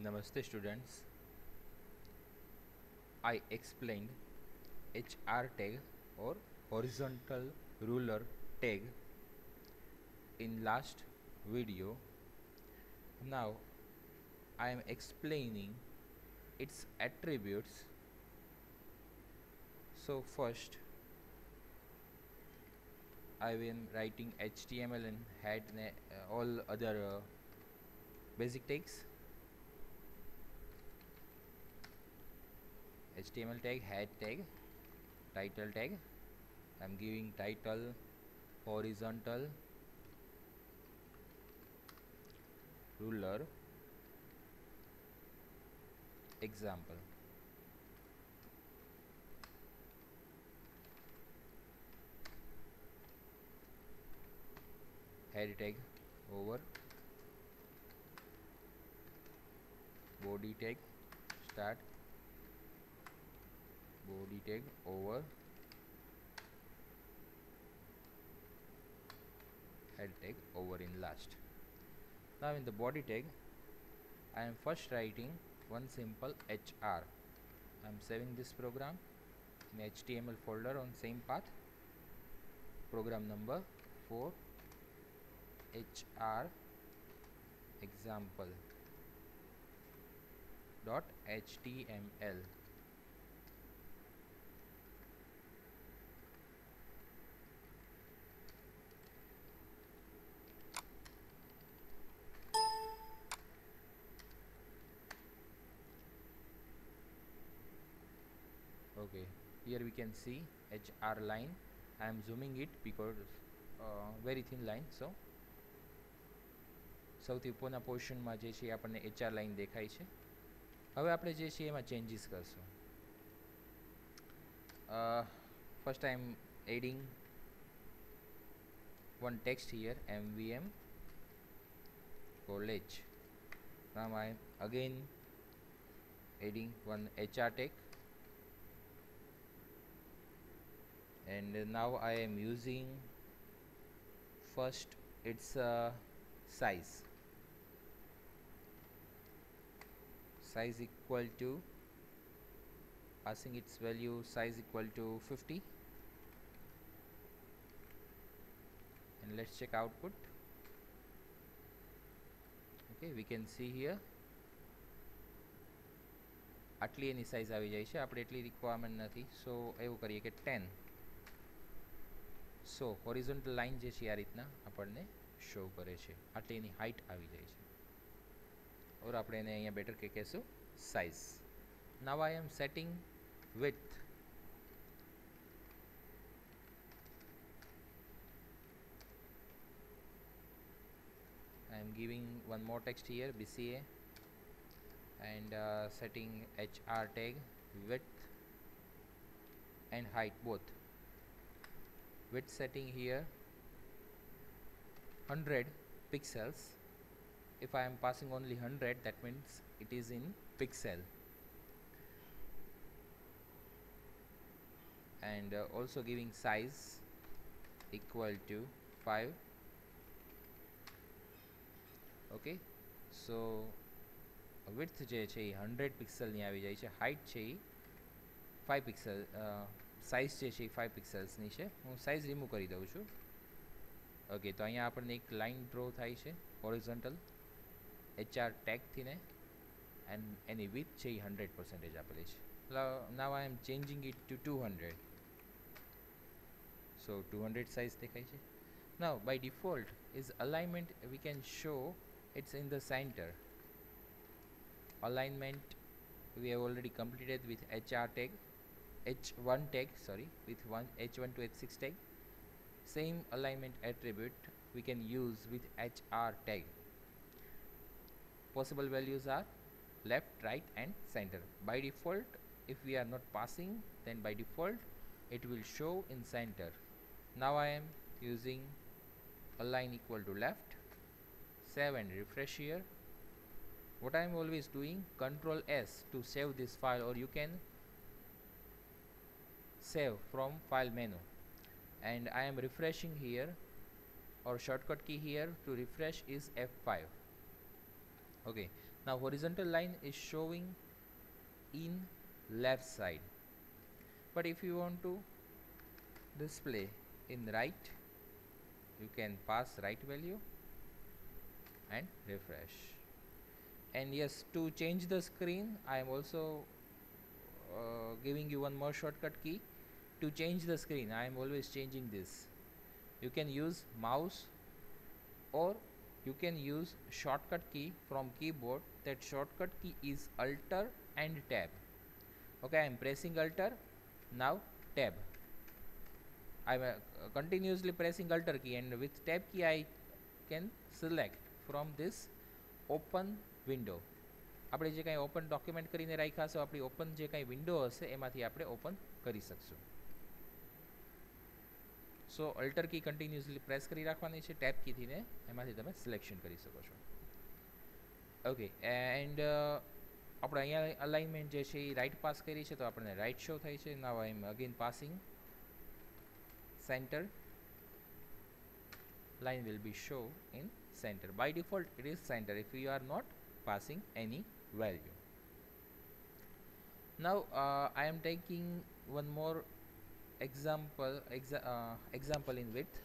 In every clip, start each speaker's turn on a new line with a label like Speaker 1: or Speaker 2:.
Speaker 1: Namaste students. I explained HR tag or horizontal ruler tag in last video. Now I am explaining its attributes. So first I am writing HTML and head all other basic tags. HTML tag, head tag, title tag. I'm giving title horizontal ruler example. Head tag over, body tag start, body tag over, head tag over in last. Now in the body tag I am first writing one simple HR. I am saving this program in HTML folder on same path. Program number 4 HR example dot HTML. Okay, here we can see HR line. I am zooming it because very thin line. So સૌથી ઉપરના પોર્શનમાં જે છે આપણને HR line દેખાય છે. હવે આપણે જે છે એમાં ચેન્જીસ કરશું. First I am adding one text here, MVM college. Now I am again adding one HR tag, and now I am using first its size equal to, passing its value size equal to 50, and let's check output. Okay, we can see here આટલી એની size આવી જાય છે. આપણે એટલી requirement નથી, સો એવું કરીએ કે 10. સો હોરિઝોન્ટલ લાઇન જે છે આ રીતના આપણને શો કરે છે. આટલી એની હાઇટ આવી જાય છે. और આપણે એને અહીંયા બેટર કે કહેશું size. Now I am setting width. I am giving one more text here, BCA, and setting HR tag, width and height both. Width setting here 100 pixels. If I am passing only 100, that means it is in pixel. And also giving size equal to 5. Okay, so width જે છે એ 100 પિક્સલની આવી જાય છે, height છે એ 5 pixel, size જે છે એ 5 પિક્સલ્સની છે. હું સાઇઝ રિમૂવ કરી દઉં છું. ઓકે, તો અહીંયા આપણને એક લાઇન ડ્રો થાય છે હોરિઝોન્ટલ HR ટેગથી ને, એન્ડ એની વિથ છે એ 100% આપેલી છે. Now I am changing it to 200. So 200 size દેખાય છે. Now by default is alignment, we can show it's in the center. Alignment we have already completed with HR tag, H1 tag, sorry, with one H1 to H6 tag. Same alignment attribute we can use with HR tag. Possible values are left, right and center. By default, if we are not passing, then by default it will show in center. Now I am using align equal to left. Save and refresh here. What I am always doing, Control S to save this file, or you can save from file menu. And I am refreshing here, or shortcut key here to refresh is F5. Okay, Now horizontal line is showing in left side, but if you want to display in right, you can pass right value and refresh. And yes, to change the screen I am also giving you one more shortcut key. To change the screen, I am always changing this. You can use mouse or you can use shortcut key from keyboard. That shortcut key is Alt and Tab. Okay, I am pressing Alt, now Tab. I am continuously pressing Alt key, and with Tab key I can select from this open window. આપણે જે કાંઈ open document કરીને રાખ્યા છે, આપણી open જે કાંઈ window હશે એમાંથી આપણે ઓપન કરી શકશું. So alter key continuously press કરી રાખવાની છે, ટેબ કીથી ને એમાંથી તમે સિલેક્શન કરી શકો છો. ઓકે, એન્ડ આપણે અહીંયા અલાઇનમેન્ટ જે છે એ રાઈટ પાસ કરી છે તો આપણને રાઈટ શો થાય છે. Now I am again passing centre. line will be show in center. By default it is center if you are not passing any value. Now I am taking one more example in width.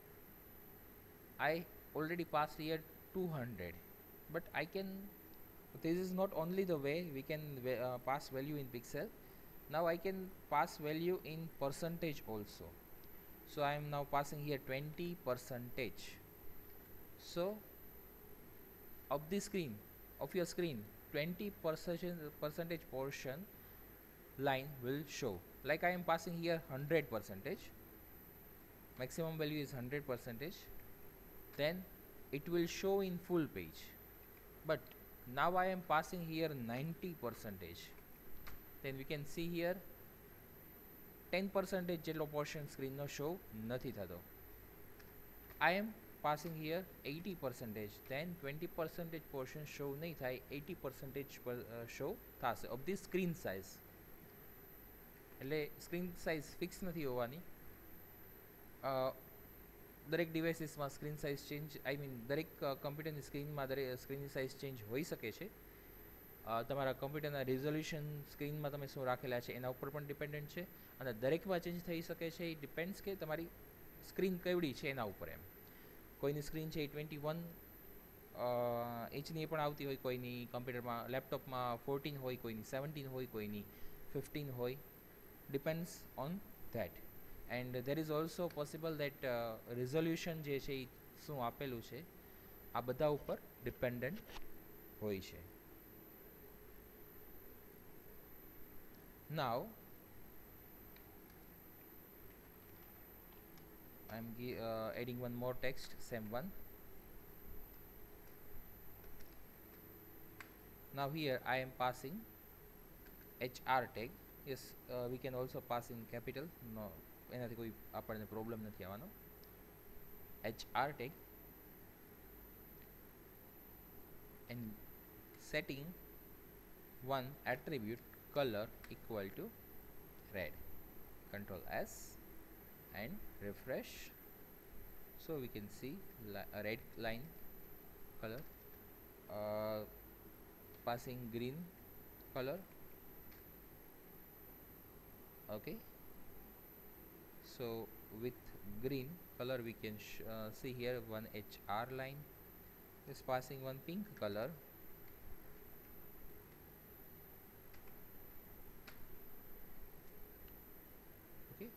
Speaker 1: I already passed here 200, but I can, this is not only the way we can pass value in pixel. Now I can pass value in percentage also. So I am now passing here 20%. So of the screen, of your screen, 20% portion line will show. Like I am passing here 100%, maximum value is 100%, then it will show in full page. But now I am passing here 90%, then we can see here 10% જેટલો portion સ્ક્રીનનો show નથી થતો. I am passing here 80%, then 20% portion show નહીં થાય, 80% show થશે of the screen size. એટલે screen size fix નથી હોવાની. દરેક ડિવાઇસીસમાં screen size change, I mean દરેક કમ્પ્યુટરની સ્ક્રીનમાં દરેક સ્ક્રીનની સાઇઝ ચેન્જ હોઈ શકે છે. તમારા કમ્પ્યુટરના રિઝોલ્યુશન સ્ક્રીનમાં તમે શું રાખેલા છે એના ઉપર પણ ડિપેન્ડન્ટ છે, અને દરેકમાં ચેન્જ થઈ શકે છે. એ ડિપેન્ડ્સ કે તમારી સ્ક્રીન કેવડી છે એના ઉપર એમ. કોઈની સ્ક્રીન છે એ 21 ઇંચની પણ આવતી હોય, કોઈની કમ્પ્યુટરમાં લેપટોપમાં 14 હોય, કોઈની 17 હોય, કોઈની 15 હોય. Depends on that. And there is also possible that resolution જે છે એ શું આપેલું છે આ બધા ઉપર ડિપેન્ડન્ટ હોય છે. Now I am adding one more text, same one. Now here I am passing HR tag. Yes, we can also pass in capital. No, એનાથી કોઈ આપણને પ્રોબ્લેમ નથી આવવાનો. HR tag and setting one attribute color equal to red. Control S and refresh. So we can see a red line color, passing green color. Okay, so with green color we can see here one HR line is passing one pink color. Okay,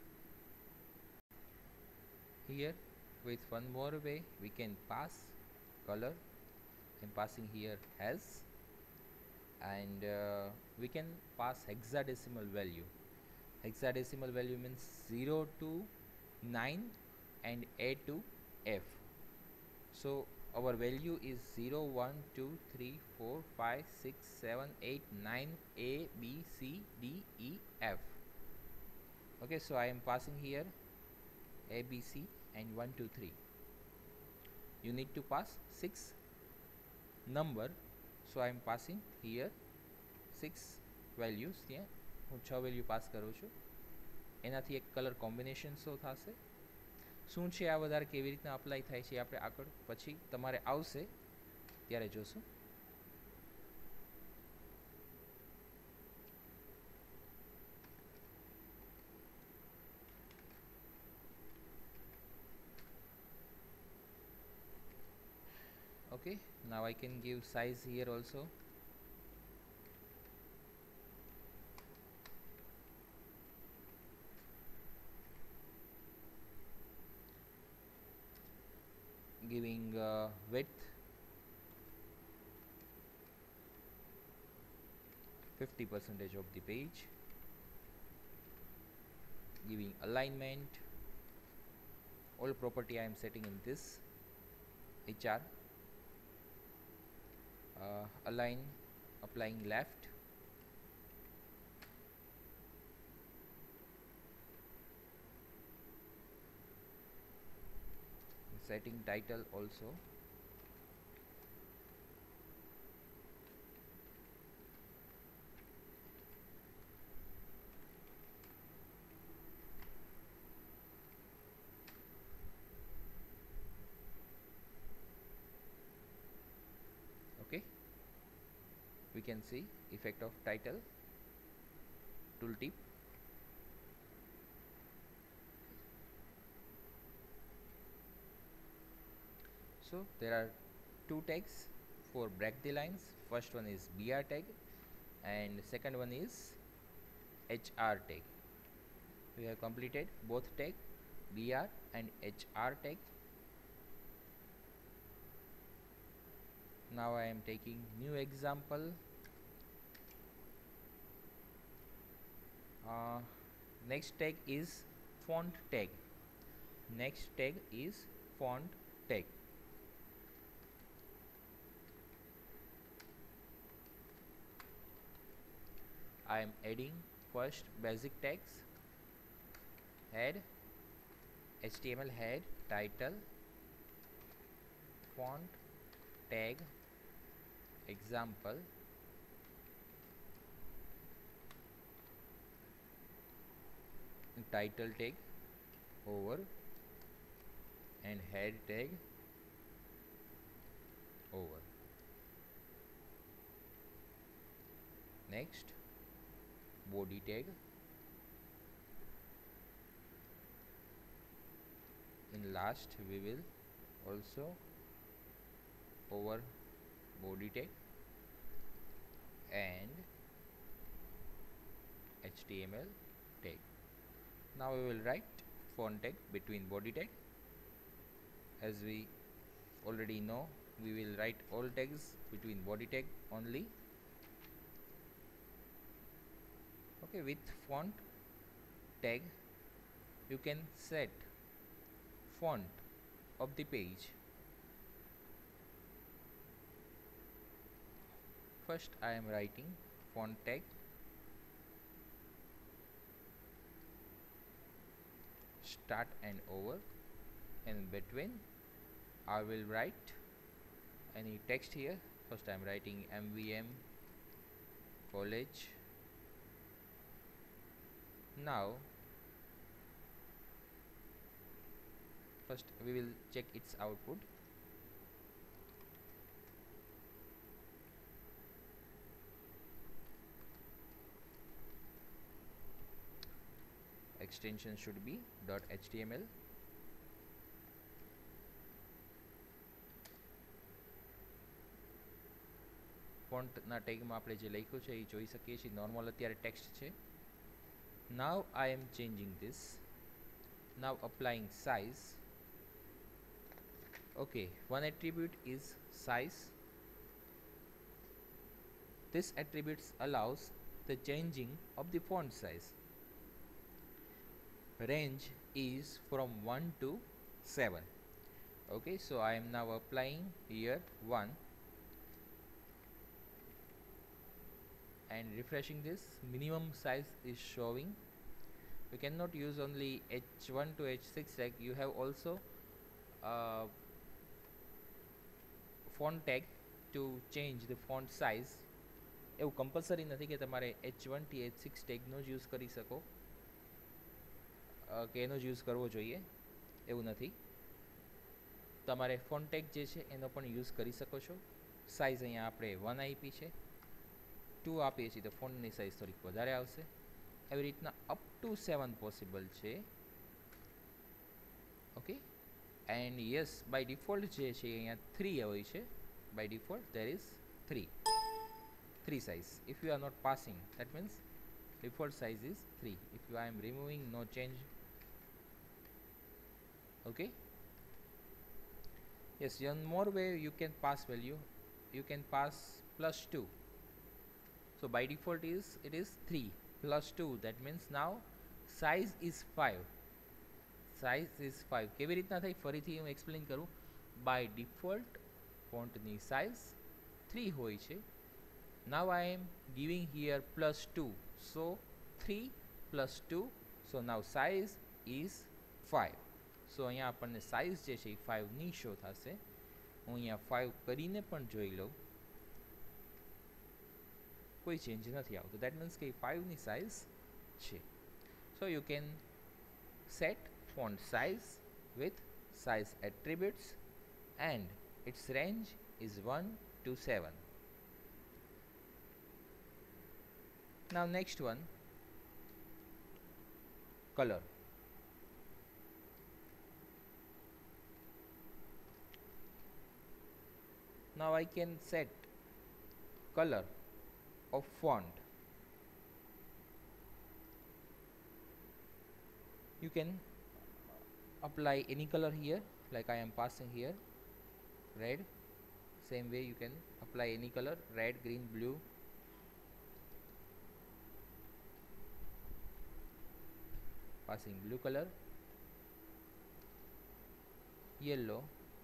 Speaker 1: here with one more way we can pass color. I'm passing here as, and we can pass hexadecimal value. Hexadecimal value means 0 to 9 and A to F. So our value is 0 1 2 3 4 5 6 7 8 9 A B C D E F. Okay, so I am passing here A B C and 1 2 3. You need to pass 6 number, so I am passing here 6 values. ત્યાં હું 6 value pass કરું છું. એનાથી એક colour combination show થશે. શું છે આ વધારે કેવી રીતના અપ્લાય થાય છે આપણે આગળ પછી તમારે આવશે ત્યારે જોશું. Now I can give size here also. Giving width 50% of the page. Giving alignment. All property I am setting in this HR. Align, applying left. Setting title also. Okay, we can see effect of title, tooltip. So there are two tags for break the lines. First one is BR tag and second one is HR tag. We have completed both tag, BR and HR tag. Now I am taking new example. Next tag is font tag. Next tag is font tag. I am adding first basic tags, head, HTML head, title, font, tag, example, title tag over and head tag over. Next, body tag. In last we will also over body tag and HTML tag. Now we will write font tag between body tag. As we already know, we will write all tags between body tag only. Okay, with font tag you can set font of the page. First I am writing font tag, start and over, and between I will write any text here. First I am writing MVM college. Now first we will check its output. Extension should be .html. Font ના ટેગમાં આપણે જે લખ્યું છે એ જોઈ શકીએ છીએ. Normal અત્યારે ટેક્સ્ટ છે. Now I am changing this. Now applying size. Okay, one attribute is size. This attribute allows the changing of the font size. Range is from 1 to 7. Okay, so I am now applying here 1 and refreshing this. Minimum size is showing. We cannot use only H1 to H6 tag. You have also font tag to change the font size. એવું compulsory નથી કે તમારે H1 થી H6 ટેગનો જ use કરી શકો કે એનો જ યુઝ કરવો જોઈએ, એવું નથી. તમારે ફોન્ટ ટેગ જે છે એનો પણ યુઝ કરી શકો છો. સાઇઝ અહીંયા આપણે 1 આપી છે, 2 આપીએ છીએ તો ફોન્ટની સાઇઝ થોડીક વધારે આવશે. એવી રીતના અપ ટુ 7 પોસિબલ છે. Okay, and yes by default જે છે અહીંયા 3 હોય છે. by default there is 3 size. If you are not passing, that means default size is 3. If I am removing, no change. Okay, yes, one more way you can pass value, you can pass +2. so by default it is 3 +2, that means now size is 5. size is 5 કેવી રીતના થઈ ફરીથી હું explain કરું. by default ફોન્ટની size 3 હોય છે. now I am giving here +2, so 3 +2, so now size is 5. so અહીંયા આપણને સાઇઝ જે છે એ 5 ની શો થશે. હું અહીંયા 5 કરીને પણ જોઈ લઉં, કોઈ ચેન્જ નથી આવતું. દેટ મીન્સ કે 5 ની સાઇઝ છે. So you can set font size with size attributes and its range is 1 to 7. now next one, color. now I can set color of font. you can apply any color here, like I am passing here red. same way you can apply any color, red, green, blue. passing blue color, yellow,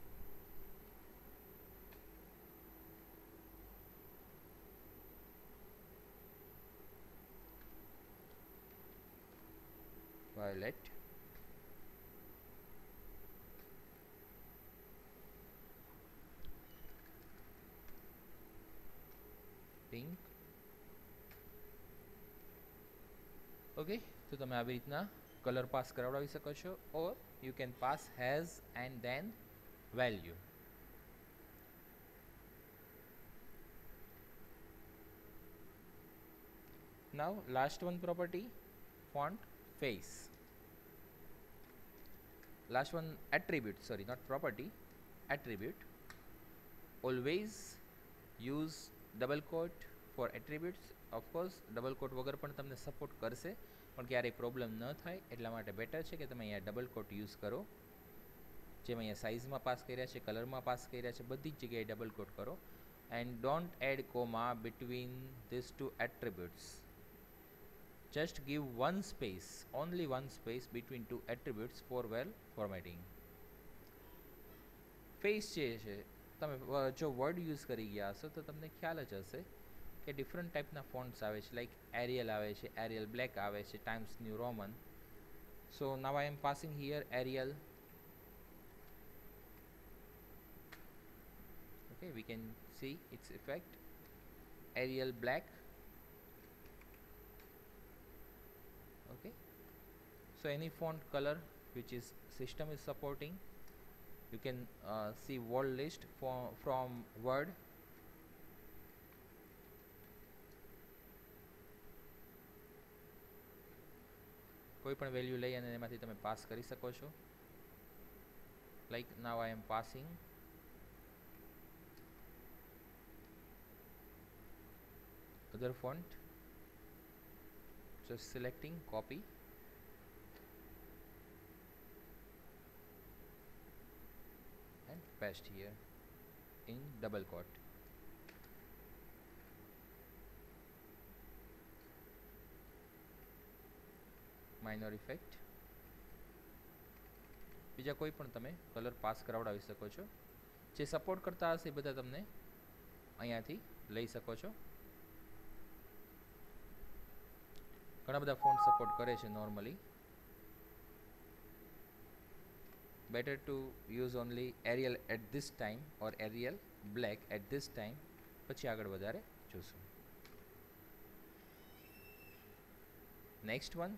Speaker 1: violet, pink. ઓકે, તો તમે આવી રીતના colour pass કરાવડાવી શકો છો, or you can pass has and then value. now last one property, font face. last one attribute, sorry, not property, attribute. always use double quote for attributes. of course double quote વગર પણ તમને support કરશે, પણ ક્યારેય problem ન થાય એટલા માટે બેટર છે કે તમે અહીંયા ડબલ કોટ યુઝ કરો. જેમ અહીંયા સાઇઝમાં પાસ કર્યા છે, કલરમાં પાસ કર્યા છે, બધી જ જગ્યાએ ડબલ કોટ કરો. And don't add comma between this two attributes. just give one space, only one space between two attributes for well formatting. face જે છે તમે જો વર્ડ યુઝ કરી ગયા હશો તો તમને ખ્યાલ જ હશે કે ડિફરન્ટ ટાઈપના ફોન્ટ્સ આવે છે, લાઈક એરિયલ આવે છે, એરિયલ બ્લેક આવે છે, Times New Roman. So now I am passing here Arial. okay, we can see its effect, Arial black. okay, so any font color which is system is supporting, you can see word list from Word. કોઈ પણ value લઈ અને એમાંથી તમે pass કરી શકો છો. like now I am passing other font, just selecting copy and paste here in double quote. minor effect. બીજા કોઈ પણ તમે કલર પાસ કરાવડાવી શકો છો. જે સપોર્ટ કરતા હશે એ બધા તમને અહીંયાથી લઈ શકો છો. ઘણા બધા ફોન્ટ સપોર્ટ કરે છે normally. better to use only Arial at this time or Arial black at this time. પછી આગળ વધારે જોશું. next one,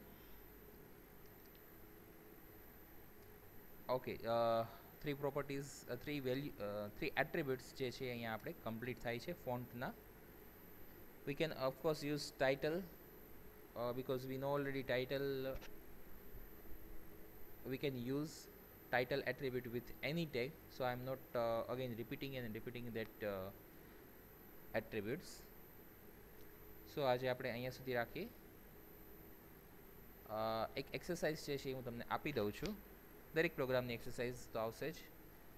Speaker 1: okay, three properties, three value, three attributes જે છે અહીંયા આપણે કમ્પ્લીટ થાય છે ફોન્ટના. we can of course use title because we know already title. we can use title attribute with any tag, so I'm not again repeating that attributes. સો આજે આપણે અહીંયા સુધી રાખીએ. એક એક્સરસાઇઝ છે એ હું તમને આપી દઉં છું. દરેક પ્રોગ્રામની એક્સરસાઇઝ તો આવશે જ.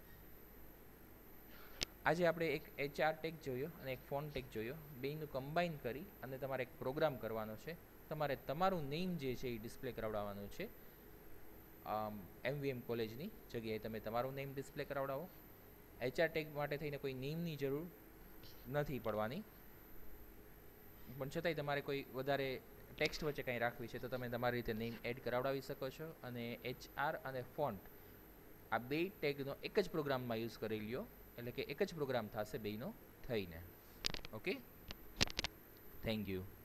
Speaker 1: આજે આપણે એક HR ટેગ જોયો અને એક ફોન ટેગ જોયો. બેયનું કમ્બાઈન કરી અને તમારે એક પ્રોગ્રામ કરવાનો છે. તમારે તમારું નેમ જે છે એ ડિસ્પ્લે કરાવડાવવાનું છે. MVM કોલેજની જગ્યાએ તમે તમારું નેમ ડિસ્પ્લે કરાવડાવો. HR ટેગ માટે થઈને કોઈ નેમની જરૂર નથી પડવાની, પણ છતાંય તમારે કોઈ વધારે ટેક્સ્ટ વચ્ચે કંઈ રાખવી છે તો તમે તમારી રીતે નેમ એડ કરાવડાવી શકો છો. અને HR અને ફોન્ટ આ બે ટેગનો એક જ પ્રોગ્રામમાં યુઝ કરી લ્યો, એટલે કે એક જ પ્રોગ્રામ થશે બેયનો થઈને. Okay, thank you.